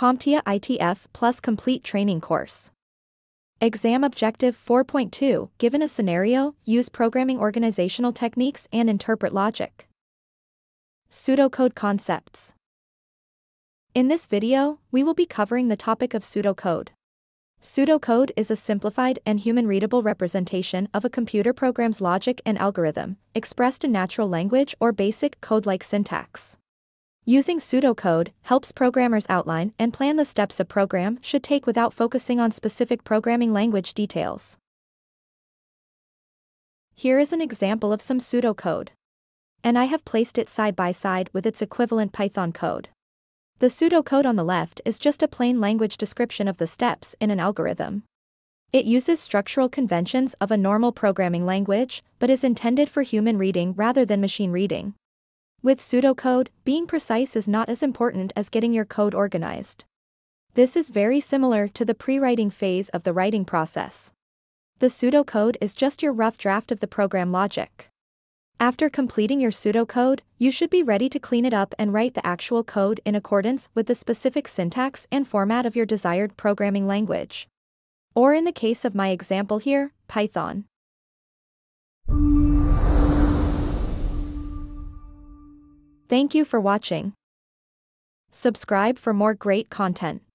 CompTIA ITF Plus Complete Training Course. Exam Objective 4.2. Given a scenario, use programming organizational techniques and interpret logic. Pseudocode Concepts. In this video, we will be covering the topic of pseudocode. Pseudocode is a simplified and human-readable representation of a computer program's logic and algorithm, expressed in natural language or basic code-like syntax. Using pseudocode helps programmers outline and plan the steps a program should take without focusing on specific programming language details. Here is an example of some pseudocode. And I have placed it side by side with its equivalent Python code. The pseudocode on the left is just a plain language description of the steps in an algorithm. It uses structural conventions of a normal programming language, but is intended for human reading rather than machine reading. With pseudocode, being precise is not as important as getting your code organized. This is very similar to the pre-writing phase of the writing process. The pseudocode is just your rough draft of the program logic. After completing your pseudocode, you should be ready to clean it up and write the actual code in accordance with the specific syntax and format of your desired programming language. Or in the case of my example here, Python. Thank you for watching. Subscribe for more great content.